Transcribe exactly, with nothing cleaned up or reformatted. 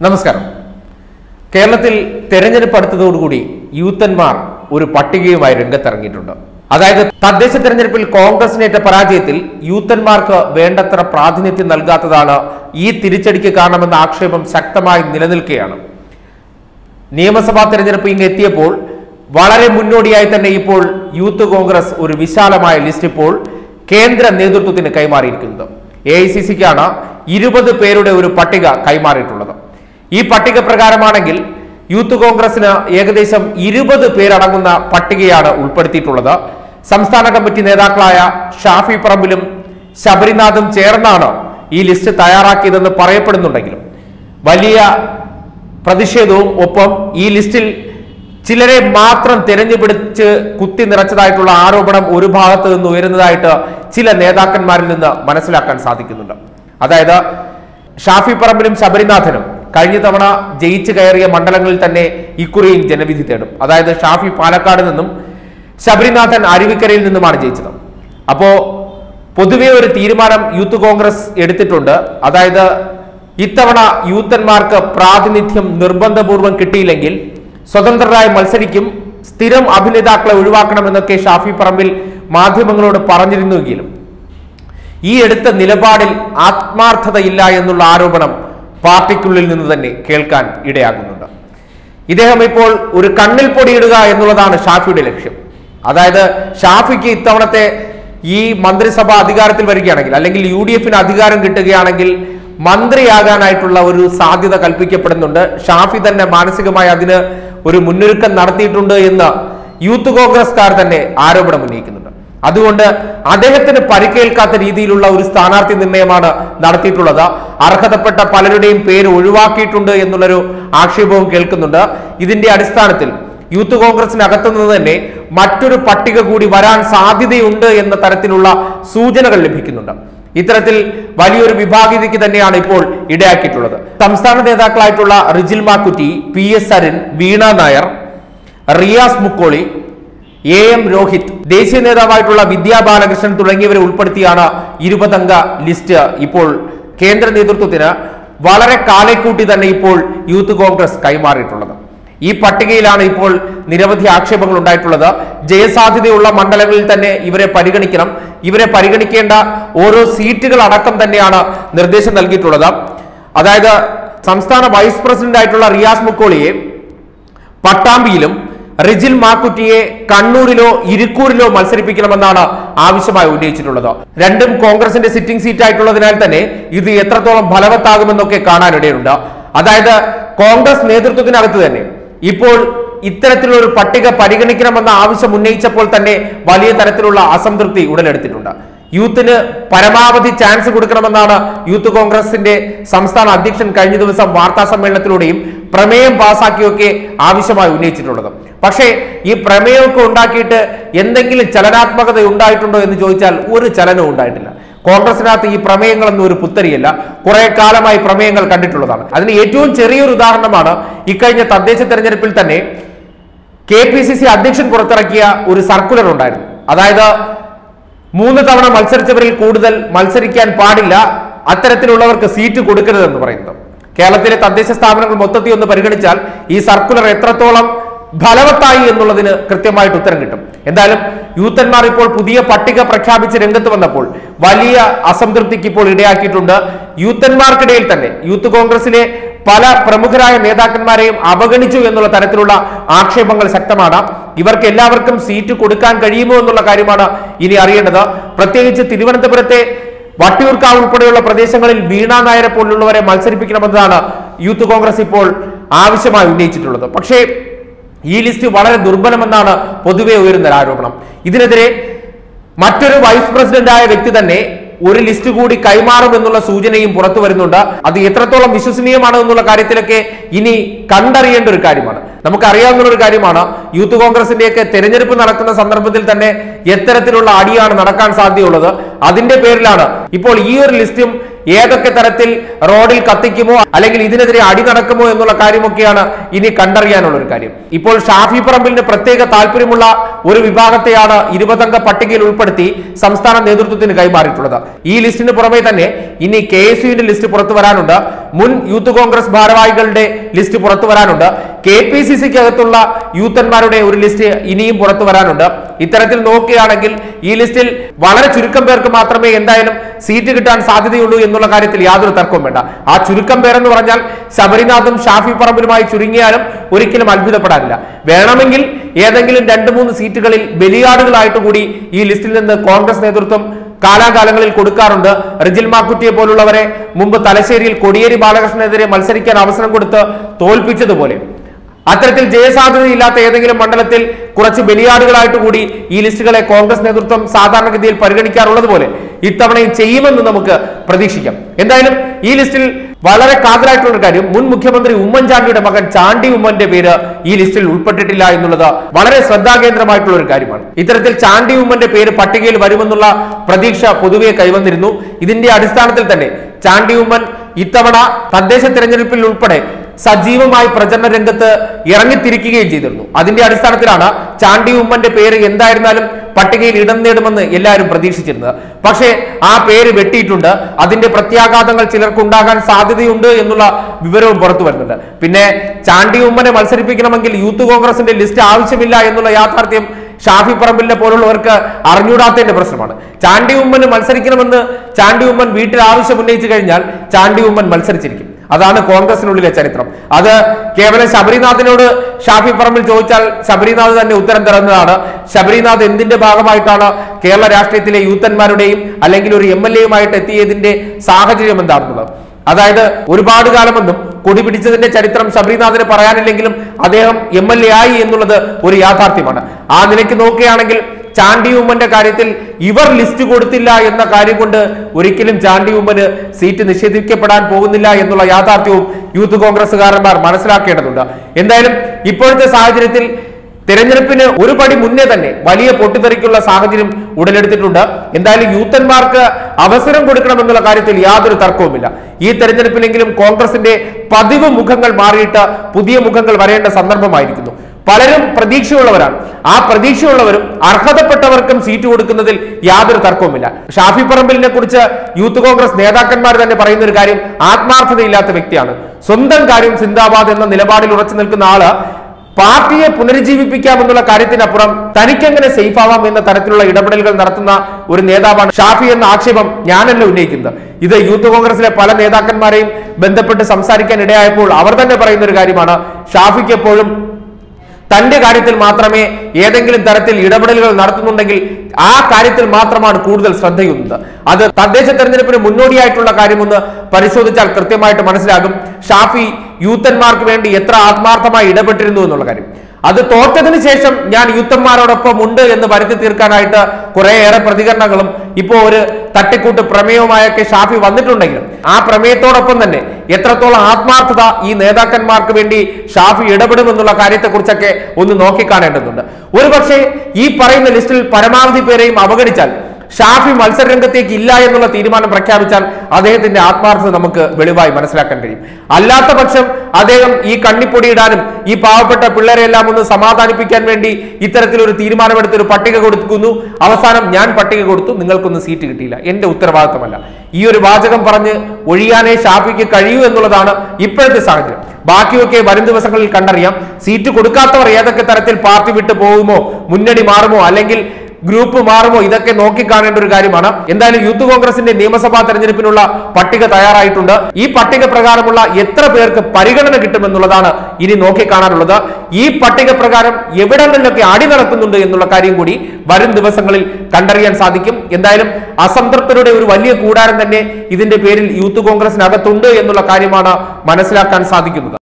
നമസ്കാരം. കേരളത്തിൽ തെരഞ്ഞെടുപ്പ് അടുത്തതോടുകൂടി യൂത്തന്മാർ ഒരു പട്ടികയുമായി രംഗത്തിറങ്ങിയിട്ടുണ്ട്. അതായത് തദ്ദേശ തെരഞ്ഞെടുപ്പിൽ കോൺഗ്രസിനേറ്റ പരാജയത്തിൽ യൂത്തന്മാർക്ക് വേണ്ടത്ര പ്രാതിനിധ്യം നൽകാത്തതാണ് ഈ തിരിച്ചടിക്ക് കാരണമെന്ന ആക്ഷേപം ശക്തമായി നിലനിൽക്കുകയാണ്. നിയമസഭാ തെരഞ്ഞെടുപ്പ് ഇങ്ങ് എത്തിയപ്പോൾ വളരെ മുന്നോടിയായി തന്നെ ഇപ്പോൾ യൂത്ത് കോൺഗ്രസ് ഒരു വിശാലമായ ലിസ്റ്റ് ഇപ്പോൾ കേന്ദ്ര നേതൃത്വത്തിന് കൈമാറിയിരിക്കുന്നത്. എ ഐ സി സിക്കാണ് ഇരുപത് പേരുടെ ഒരു പട്ടിക കൈമാറിയിട്ടുള്ളത്. ഈ പട്ടിക പ്രകാരമാണെങ്കിൽ യൂത്ത് കോൺഗ്രസിന് ഏകദേശം ഇരുപത് പേരടങ്ങുന്ന പട്ടികയാണ് ഉൾപ്പെടുത്തിയിട്ടുള്ളത്. സംസ്ഥാന കമ്മിറ്റി നേതാക്കളായ ഷാഫി പറമ്പിലും ശബരിനാഥും ചേർന്നാണ് ഈ ലിസ്റ്റ് തയ്യാറാക്കിയതെന്ന് പറയപ്പെടുന്നുണ്ടെങ്കിലും വലിയ പ്രതിഷേധവും ഒപ്പം ഈ ലിസ്റ്റിൽ ചിലരെ മാത്രം തിരഞ്ഞുപിടിച്ച് കുത്തി നിറച്ചതായിട്ടുള്ള ആരോപണം ഒരു ഭാഗത്ത് നിന്ന് ഉയരുന്നതായിട്ട് ചില നേതാക്കന്മാരിൽ നിന്ന് മനസ്സിലാക്കാൻ സാധിക്കുന്നുണ്ട്. അതായത് ഷാഫി പറമ്പിലും ശബരിനാഥനും കഴിഞ്ഞ തവണ ജയിച്ചു കയറിയ മണ്ഡലങ്ങളിൽ തന്നെ ഇക്കുറിയും ജനവിധി തേടും. അതായത് ഷാഫി പാലക്കാട് നിന്നും ശബരിനാഥൻ അരുവിക്കരയിൽ നിന്നുമാണ് ജയിച്ചത്. അപ്പോ പൊതുവെ ഒരു തീരുമാനം യൂത്ത് കോൺഗ്രസ് എടുത്തിട്ടുണ്ട്. അതായത് ഇത്തവണ യൂത്തന്മാർക്ക് പ്രാതിനിധ്യം നിർബന്ധപൂർവം കിട്ടിയില്ലെങ്കിൽ സ്വതന്ത്രരായി മത്സരിക്കും, സ്ഥിരം അഭിനേതാക്കളെ ഒഴിവാക്കണമെന്നൊക്കെ ഷാഫി പറമ്പിൽ മാധ്യമങ്ങളോട് പറഞ്ഞിരുന്നുവെങ്കിലും ഈ എടുത്ത നിലപാടിൽ ആത്മാർത്ഥതയില്ല എന്നുള്ള ആരോപണം പാർട്ടിക്കുള്ളിൽ നിന്ന് തന്നെ കേൾക്കാൻ ഇടയാകുന്നുണ്ട്. ഇദ്ദേഹം ഇപ്പോൾ ഒരു കണ്ണിൽ പൊടിയിടുക എന്നുള്ളതാണ് ഷാഫിയുടെ ലക്ഷ്യം. അതായത് ഷാഫിക്ക് ഇത്തവണത്തെ ഈ മന്ത്രിസഭ അധികാരത്തിൽ വരികയാണെങ്കിൽ അല്ലെങ്കിൽ യു ഡി എഫിന് അധികാരം കിട്ടുകയാണെങ്കിൽ മന്ത്രിയാകാനായിട്ടുള്ള ഒരു സാധ്യത കൽപ്പിക്കപ്പെടുന്നുണ്ട്. ഷാഫി തന്നെ മാനസികമായി അതിന് ഒരു മുന്നൊരുക്കം നടത്തിയിട്ടുണ്ട് എന്ന് യൂത്ത് കോൺഗ്രസ്കാർ തന്നെ ആരോപണം ഉന്നയിക്കുന്നുണ്ട്. അതുകൊണ്ട് അദ്ദേഹത്തിന് പരിക്കേൽക്കാത്ത രീതിയിലുള്ള ഒരു സ്ഥാനാർത്ഥി നിർണയമാണ് നടത്തിയിട്ടുള്ളത്. അർഹതപ്പെട്ട പലരുടെയും പേര് ഒഴിവാക്കിയിട്ടുണ്ട് എന്നുള്ളൊരു ആക്ഷേപവും കേൾക്കുന്നുണ്ട്. ഇതിന്റെ അടിസ്ഥാനത്തിൽ യൂത്ത് കോൺഗ്രസിനകത്തു നിന്ന് തന്നെ മറ്റൊരു പട്ടിക കൂടി വരാൻ സാധ്യതയുണ്ട് എന്ന തരത്തിലുള്ള സൂചനകൾ ലഭിക്കുന്നുണ്ട്. ഇത്തരത്തിൽ വലിയൊരു വിഭാഗീയതയ്ക്ക് തന്നെയാണ് ഇപ്പോൾ ഇടയാക്കിയിട്ടുള്ളത്. സംസ്ഥാന നേതാക്കളായിട്ടുള്ള Rijil Makkutty, P S Arun, Veena Nair, Riyas Mukkoli, A M Rohith, ദേശീയ നേതാവായിട്ടുള്ള വിദ്യാ ബാലകൃഷ്ണൻ തുടങ്ങിയവരെ ഉൾപ്പെടുത്തിയാണ് ഇരുപതംഗ ലിസ്റ്റ് ഇപ്പോൾ കേന്ദ്ര നേതൃത്വത്തിന് വളരെ കാലേക്കൂട്ടി തന്നെ ഇപ്പോൾ യൂത്ത് കോൺഗ്രസ് കൈമാറിയിട്ടുള്ളത്. ഈ പട്ടികയിലാണ് ഇപ്പോൾ നിരവധി ആക്ഷേപങ്ങൾ ഉണ്ടായിട്ടുള്ളത്. ജയസാധ്യതയുള്ള മണ്ഡലങ്ങളിൽ തന്നെ ഇവരെ പരിഗണിക്കണം, ഇവരെ പരിഗണിക്കേണ്ട ഓരോ സീറ്റുകൾ അടക്കം തന്നെയാണ് നിർദ്ദേശം നൽകിയിട്ടുള്ളത്. അതായത് സംസ്ഥാന വൈസ് പ്രസിഡന്റ് ആയിട്ടുള്ള റിയാസ് മുക്കോളിയെ പട്ടാമ്പിയിലും റിജിൽ മാക്കുറ്റിയെ കണ്ണൂരിലോ ഇരിക്കൂരിലോ മത്സരിപ്പിക്കണമെന്നാണ് ആവശ്യമായി ഉന്നയിച്ചിട്ടുള്ളത്. രണ്ടും കോൺഗ്രസിന്റെ സിറ്റിംഗ് സീറ്റ് ആയിട്ടുള്ളതിനാൽ തന്നെ ഇത് എത്രത്തോളം ഫലവത്താകുമെന്നൊക്കെ കാണാനിടയുണ്ട്. അതായത് കോൺഗ്രസ് നേതൃത്വത്തിനകത്ത് തന്നെ ഇപ്പോൾ ഇത്തരത്തിലുള്ള ഒരു പട്ടിക പരിഗണിക്കണമെന്ന ആവശ്യം ഉന്നയിച്ചപ്പോൾ തന്നെ വലിയ തരത്തിലുള്ള അസംതൃപ്തി ഉടലെടുത്തിട്ടുണ്ട്. യൂത്തിന് പരമാവധി ചാൻസ് കൊടുക്കണമെന്നാണ് യൂത്ത് കോൺഗ്രസിന്റെ സംസ്ഥാന അധ്യക്ഷൻ കഴിഞ്ഞ ദിവസം വാർത്താ സമ്മേളനത്തിലൂടെയും പ്രമേയം പാസാക്കിയൊക്കെ ആവശ്യമായി ഉന്നയിച്ചിട്ടുള്ളത്. പക്ഷേ ഈ പ്രമേയമൊക്കെ ഉണ്ടാക്കിയിട്ട് എന്തെങ്കിലും ചലനാത്മകത ഉണ്ടായിട്ടുണ്ടോ എന്ന് ചോദിച്ചാൽ ഒരു ചലനവും ഉണ്ടായിട്ടില്ല. കോൺഗ്രസിനകത്ത് ഈ പ്രമേയങ്ങളൊന്നും ഒരു പുത്തരിയല്ല, കുറെ കാലമായി പ്രമേയങ്ങൾ കണ്ടിട്ടുള്ളതാണ്. അതിന് ഏറ്റവും ചെറിയൊരു ഉദാഹരണമാണ് ഇക്കഴിഞ്ഞ തദ്ദേശ തെരഞ്ഞെടുപ്പിൽ തന്നെ കെ പി സി സി അധ്യക്ഷൻ പുറത്തിറക്കിയ ഒരു സർക്കുലർ ഉണ്ടായിരുന്നു. അതായത് മൂന്ന് തവണ മത്സരിച്ചവരിൽ കൂടുതൽ മത്സരിക്കാൻ പാടില്ല, അത്തരത്തിലുള്ളവർക്ക് സീറ്റ് കൊടുക്കരുതെന്ന് പറയുന്നത്. കേരളത്തിലെ തദ്ദേശ സ്ഥാപനങ്ങൾ മൊത്തത്തിൽ ഒന്ന് പരിഗണിച്ചാൽ ഈ സർക്കുലർ എത്രത്തോളം ഫലവത്തായി എന്നുള്ളതിന് കൃത്യമായിട്ട് ഉത്തരം കിട്ടും. എന്തായാലും യൂത്തന്മാർ ഇപ്പോൾ പുതിയ പട്ടിക പ്രഖ്യാപിച്ച് രംഗത്ത് വന്നപ്പോൾ വലിയ അസംതൃപ്തിക്ക് ഇപ്പോൾ ഇടയാക്കിയിട്ടുണ്ട്. യൂത്തന്മാർക്കിടയിൽ തന്നെ യൂത്ത് കോൺഗ്രസിലെ പല പ്രമുഖരായ നേതാക്കന്മാരെയും അവഗണിച്ചു എന്നുള്ള തരത്തിലുള്ള ആക്ഷേപങ്ങൾ ശക്തമാണ്. ഇവർക്ക് എല്ലാവർക്കും സീറ്റ് കൊടുക്കാൻ കഴിയുമോ എന്നുള്ള കാര്യമാണ് ഇനി അറിയേണ്ടത്. പ്രത്യേകിച്ച് തിരുവനന്തപുരത്തെ വട്ടിയൂർക്കാവ് ഉൾപ്പെടെയുള്ള പ്രദേശങ്ങളിൽ വീണ നായരെ പോലുള്ളവരെ മത്സരിപ്പിക്കണമെന്നതാണ് യൂത്ത് കോൺഗ്രസ് ഇപ്പോൾ ആവശ്യമായി ഉന്നയിച്ചിട്ടുള്ളത്. പക്ഷേ ഈ ലിസ്റ്റ് വളരെ ദുർബലമെന്നാണ് പൊതുവെ ഉയരുന്ന ആരോപണം. ഇതിനെതിരെ മറ്റൊരു വൈസ് പ്രസിഡന്റായ വ്യക്തി തന്നെ ഒരു ലിസ്റ്റ് കൂടി കൈമാറും എന്നുള്ള സൂചനയും പുറത്തു വരുന്നുണ്ട്. അത് എത്രത്തോളം വിശ്വസനീയമാണ് എന്നുള്ള കാര്യത്തിലൊക്കെ ഇനി കണ്ടറിയേണ്ട ഒരു കാര്യമാണ്. നമുക്കറിയാവുന്ന ഒരു കാര്യമാണ്, യൂത്ത് കോൺഗ്രസിന്റെയൊക്കെ തെരഞ്ഞെടുപ്പ് നടക്കുന്ന സന്ദർഭത്തിൽ തന്നെ എത്തരത്തിലുള്ള അടിയാണ് നടക്കാൻ സാധ്യതയുള്ളത്. അതിന്റെ പേരിലാണ് ഇപ്പോൾ ഈ ഒരു ലിസ്റ്റും ഏതൊക്കെ തരത്തിൽ റോഡിൽ കത്തിക്കുമോ അല്ലെങ്കിൽ ഇതിനെതിരെ അടി നടക്കുമോ എന്നുള്ള കാര്യമൊക്കെയാണ് ഇനി കണ്ടറിയാനുള്ള ഒരു കാര്യം. ഇപ്പോൾ ഷാഫി പറമ്പിലിന് പ്രത്യേക താല്പര്യമുള്ള ഒരു വിഭാഗത്തെയാണ് ഇരുപതംഗ പട്ടികയിൽ ഉൾപ്പെടുത്തി സംസ്ഥാന നേതൃത്വത്തിന് കൈമാറിയിട്ടുള്ളത്. ഈ ലിസ്റ്റിന് പുറമെ തന്നെ ഇനി കെ എസ് യുവിന്റെ ലിസ്റ്റ് പുറത്തു വരാനുണ്ട്, മുൻ യൂത്ത് കോൺഗ്രസ് ഭാരവാഹികളുടെ ലിസ്റ്റ് പുറത്തു വരാനുണ്ട്, കെ പി സി സിക്ക് അകത്തുള്ള യൂത്തന്മാരുടെ ഒരു ലിസ്റ്റ് ഇനിയും പുറത്തു വരാനുണ്ട്. ഇത്തരത്തിൽ നോക്കുകയാണെങ്കിൽ ഈ ലിസ്റ്റിൽ വളരെ ചുരുക്കം പേർക്ക് മാത്രമേ എന്തായാലും സീറ്റ് കിട്ടാൻ സാധ്യതയുള്ളൂ എന്നുള്ള കാര്യത്തിൽ യാതൊരു തർക്കവും വേണ്ട. ആ ചുരുക്കം പേരെന്ന് പറഞ്ഞാൽ ശബരിനാഥും ഷാഫി പറമ്പിലുമായി ചുരുങ്ങിയാലും ഒരിക്കലും അത്ഭുതപ്പെടാനില്ല. വേണമെങ്കിൽ ഏതെങ്കിലും രണ്ട് മൂന്ന് സീറ്റുകളിൽ ബലിയാടുകളായിട്ട് കൂടി ഈ ലിസ്റ്റിൽ നിന്ന് കോൺഗ്രസ് നേതൃത്വം കാലാകാലങ്ങളിൽ കൊടുക്കാറുണ്ട്. റിജിൽ മാക്കുറ്റിയെ പോലുള്ളവരെ മുമ്പ് തലശ്ശേരിയിൽ കോടിയേരി ബാലകൃഷ്ണനെതിരെ മത്സരിക്കാൻ അവസരം കൊടുത്ത് തോൽപ്പിച്ചതുപോലെ അത്തരത്തിൽ ജയസാധ്യതയില്ലാത്ത ഏതെങ്കിലും മണ്ഡലത്തിൽ കുറച്ച് ബലിയാടുകളായിട്ട് കൂടി ഈ ലിസ്റ്റുകളെ കോൺഗ്രസ് നേതൃത്വം സാധാരണഗതിയിൽ പരിഗണിക്കാറുള്ളത് പോലെ ഇത്തവണയും ചെയ്യുമെന്ന് നമുക്ക് പ്രതീക്ഷിക്കാം. എന്തായാലും ഈ ലിസ്റ്റിൽ വളരെ കാതലായിട്ടുള്ള ഒരു കാര്യം, മുൻ മുഖ്യമന്ത്രി ഉമ്മൻചാണ്ടിയുടെ മകൻ ചാണ്ടി ഉമ്മന്റെ പേര് ഈ ലിസ്റ്റിൽ ഉൾപ്പെട്ടിട്ടില്ല എന്നുള്ളത് വളരെ ശ്രദ്ധാകേന്ദ്രമായിട്ടുള്ള ഒരു കാര്യമാണ്. ഇത്തരത്തിൽ ചാണ്ടി ഉമ്മന്റെ പേര് പട്ടികയിൽ വരുമെന്നുള്ള പ്രതീക്ഷ പൊതുവെ കൈവന്നിരുന്നു. ഇതിന്റെ അടിസ്ഥാനത്തിൽ തന്നെ ചാണ്ടി ഉമ്മൻ ഇത്തവണ തദ്ദേശ തെരഞ്ഞെടുപ്പിൽ ഉൾപ്പെടെ സജീവമായി പ്രചരണ രംഗത്ത് ഇറങ്ങിത്തിരിക്കുകയും ചെയ്തിരുന്നു. അതിന്റെ അടിസ്ഥാനത്തിലാണ് ചാണ്ടി ഉമ്മന്റെ പേര് എന്തായിരുന്നാലും പട്ടികയിൽ ഇടം നേടുമെന്ന് എല്ലാവരും പ്രതീക്ഷിച്ചിരുന്നത്. പക്ഷേ ആ പേര് വെട്ടിയിട്ടുണ്ട്. അതിന്റെ പ്രത്യാഘാതങ്ങൾ ചിലർക്ക് ഉണ്ടാകാൻ സാധ്യതയുണ്ട് എന്നുള്ള വിവരവും പുറത്തു വരുന്നുണ്ട്. പിന്നെ ചാണ്ടി ഉമ്മനെ മത്സരിപ്പിക്കണമെങ്കിൽ യൂത്ത് കോൺഗ്രസിന്റെ ലിസ്റ്റ് ആവശ്യമില്ല എന്നുള്ള യാഥാർത്ഥ്യം ഷാഫി പറമ്പിലിനെ പോലുള്ളവർക്ക് അറിഞ്ഞൂടാത്തതിന്റെ പ്രശ്നമാണ്. ചാണ്ടി ഉമ്മന് മത്സരിക്കണമെന്ന് ചാണ്ടി ഉമ്മൻ വീട്ടിൽ ആവശ്യം ഉന്നയിച്ചു കഴിഞ്ഞാൽ ചാണ്ടി ഉമ്മൻ മത്സരിച്ചിരിക്കും. അതാണ് കോൺഗ്രസിനുള്ളിലെ ചരിത്രം. അത് കേവലം ശബരിനാഥിനോട് ഷാഫി പറമ്പിൽ ചോദിച്ചാൽ ശബരിനാഥ് തന്നെ ഉത്തരം തരുന്നതാണ്. ശബരിനാഥ് എന്തിന്റെ ഭാഗമായിട്ടാണ് കേരള രാഷ്ട്രീയത്തിലെ യൂത്തന്മാരുടെയും അല്ലെങ്കിൽ ഒരു എം എൽ എയുമായിട്ട് എത്തിയതിന്റെ സാഹചര്യം എന്താണെന്നുള്ളത്. അതായത് ഒരുപാട് കാലമൊന്നും കൊടി പിടിച്ചതിന്റെ ചരിത്രം ശബരിനാഥിന് പറയാനില്ലെങ്കിലും അദ്ദേഹം എം എൽ എ ആയി എന്നുള്ളത് ഒരു യാഥാർത്ഥ്യമാണ്. ആ നിലയ്ക്ക് നോക്കുകയാണെങ്കിൽ ചാണ്ടി ഉമ്മന്റെ കാര്യത്തിൽ ഇവർ ലിസ്റ്റ് കൊടുത്തില്ല എന്ന കാര്യം കൊണ്ട് ഒരിക്കലും ചാണ്ടി ഉമ്മന് സീറ്റ് നിഷേധിക്കപ്പെടാൻ പോകുന്നില്ല എന്നുള്ള യാഥാർത്ഥ്യവും യൂത്ത് കോൺഗ്രസുകാരന്മാർ മനസ്സിലാക്കേണ്ടതുണ്ട്. എന്തായാലും ഇപ്പോഴത്തെ സാഹചര്യത്തിൽ തെരഞ്ഞെടുപ്പിന് ഒരു പടി മുന്നേ തന്നെ വലിയ പൊട്ടിത്തെറിക്കുള്ള സാഹചര്യം ഉടലെടുത്തിട്ടുണ്ട്. എന്തായാലും യൂത്തന്മാർക്ക് അവസരം കൊടുക്കണമെന്നുള്ള കാര്യത്തിൽ യാതൊരു തർക്കവുമില്ല. ഈ തെരഞ്ഞെടുപ്പിലെങ്കിലും കോൺഗ്രസിന്റെ പതിവ് മുഖങ്ങൾ മാറിയിട്ട് പുതിയ മുഖങ്ങൾ വരേണ്ട സന്ദർഭമായിരിക്കുന്നു. പലരും പ്രതീക്ഷയുള്ളവരാണ്. ആ പ്രതീക്ഷയുള്ളവരും അർഹതപ്പെട്ടവർക്കും സീറ്റ് കൊടുക്കുന്നതിൽ യാതൊരു തർക്കവുമില്ല. ഷാഫി പറമ്പിലിനെ കുറിച്ച് യൂത്ത് കോൺഗ്രസ് നേതാക്കന്മാർ തന്നെ പറയുന്ന ഒരു കാര്യം, ആത്മാർത്ഥതയില്ലാത്ത വ്യക്തിയാണ്. സ്വന്തം കാര്യം സിന്ദാബാദ് എന്ന നിലപാടിൽ ഉറച്ചു നിൽക്കുന്ന ആള് പാർട്ടിയെ പുനരുജ്ജീവിപ്പിക്കാമെന്നുള്ള കാര്യത്തിനപ്പുറം തനിക്കെങ്ങനെ സേഫ് ആവാം എന്ന തരത്തിലുള്ള ഇടപെടലുകൾ നടത്തുന്ന ഒരു നേതാവാണ് ഷാഫി എന്ന ആക്ഷേപം ഞാനല്ല ഉന്നയിക്കുന്നത്. ഇത് യൂത്ത് കോൺഗ്രസിലെ പല നേതാക്കന്മാരെയും ബന്ധപ്പെട്ട് സംസാരിക്കാൻ ഇടയായപ്പോൾ അവർ തന്നെ പറയുന്ന ഒരു കാര്യമാണ്, ഷാഫിക്ക് എപ്പോഴും തന്റെ കാര്യത്തിൽ മാത്രമേ ഏതെങ്കിലും തരത്തിൽ ഇടപെടലുകൾ നടത്തുന്നുണ്ടെങ്കിൽ ആ കാര്യത്തിൽ മാത്രമാണ് കൂടുതൽ ശ്രദ്ധയുന്നത്. അത് തദ്ദേശ തെരഞ്ഞെടുപ്പിന് മുന്നോടിയായിട്ടുള്ള കാര്യമൊന്ന് പരിശോധിച്ചാൽ കൃത്യമായിട്ട് മനസ്സിലാകും ഷാഫി യൂത്തന്മാർക്ക് വേണ്ടി എത്ര ആത്മാർത്ഥമായി ഇടപെട്ടിരുന്നു എന്നുള്ള കാര്യം. അത് തോറ്റതിന് ശേഷം ഞാൻ യൂത്തന്മാരോടൊപ്പം ഉണ്ട് എന്ന് വരുത്തി തീർക്കാനായിട്ട് കുറേയേറെ പ്രതികരണങ്ങളും ഇപ്പോൾ ഒരു തട്ടിക്കൂട്ട് പ്രമേയവുമായൊക്കെ ഷാഫി വന്നിട്ടുണ്ടെങ്കിലും ആ പ്രമേയത്തോടൊപ്പം തന്നെ എത്രത്തോളം ആത്മാർത്ഥത ഈ നേതാക്കന്മാർക്ക് വേണ്ടി ഷാഫി ഇടപെടുമെന്നുള്ള കാര്യത്തെക്കുറിച്ചൊക്കെ ഒന്ന് നോക്കിക്കാണേണ്ടതുണ്ട്. ഒരുപക്ഷെ ഈ പറയുന്ന ലിസ്റ്റിൽ പരമാവധി പേരെയും അവഗണിച്ചാൽ ഷാഫി മത്സരരംഗത്തേക്ക് ഇല്ല എന്നുള്ള തീരുമാനം പ്രഖ്യാപിച്ചാൽ അദ്ദേഹത്തിന്റെ ആത്മാർത്ഥത നമുക്ക് വെളിവായി മനസ്സിലാക്കാൻ കഴിയും. അല്ലാത്ത പക്ഷം അദ്ദേഹം ഈ കണ്ണിപ്പൊടിയിടാനും ഈ പാവപ്പെട്ട പിള്ളേരെല്ലാം ഒന്ന് സമാധാനിപ്പിക്കാൻ വേണ്ടി ഇത്തരത്തിലൊരു തീരുമാനമെടുത്തൊരു പട്ടിക കൊടുക്കുന്നു. അവസാനം ഞാൻ പട്ടിക കൊടുത്തു, നിങ്ങൾക്കൊന്നും സീറ്റ് കിട്ടിയില്ല, എന്റെ ഉത്തരവാദിത്തമല്ല. ഈ ഒരു വാചകം പറഞ്ഞ് ഒഴിയാനേ ഷാഫിക്ക് കഴിയൂ എന്നുള്ളതാണ് ഇപ്പോഴത്തെ സാഹചര്യം. ബാക്കിയൊക്കെ വരും ദിവസങ്ങളിൽ കണ്ടറിയാം. സീറ്റ് കൊടുക്കാത്തവർ ഏതൊക്കെ തരത്തിൽ പാർട്ടി വിട്ടു പോകുമോ, മുന്നണി മാറുമോ, അല്ലെങ്കിൽ ഗ്രൂപ്പ് മാറുമോ, ഇതൊക്കെ നോക്കിക്കാണേണ്ട ഒരു കാര്യമാണ്. എന്തായാലും യൂത്ത് കോൺഗ്രസിന്റെ നിയമസഭാ തെരഞ്ഞെടുപ്പിനുള്ള പട്ടിക തയ്യാറായിട്ടുണ്ട്. ഈ പട്ടിക പ്രകാരമുള്ള എത്ര പേർക്ക് പരിഗണന കിട്ടുമെന്നുള്ളതാണ് ഇനി നോക്കിക്കാണാനുള്ളത്. ഈ പട്ടിക പ്രകാരം എവിടങ്ങളിലൊക്കെ അടി നടക്കുന്നുണ്ട് എന്നുള്ള കാര്യം കൂടി വരും ദിവസങ്ങളിൽ കണ്ടറിയാൻ സാധിക്കും. എന്തായാലും അസംതൃപ്തരുടെ ഒരു വലിയ കൂടാരം തന്നെ ഇതിന്റെ പേരിൽ യൂത്ത് കോൺഗ്രസിനകത്തുണ്ട് എന്നുള്ള കാര്യമാണ് മനസ്സിലാക്കാൻ സാധിക്കുന്നത്.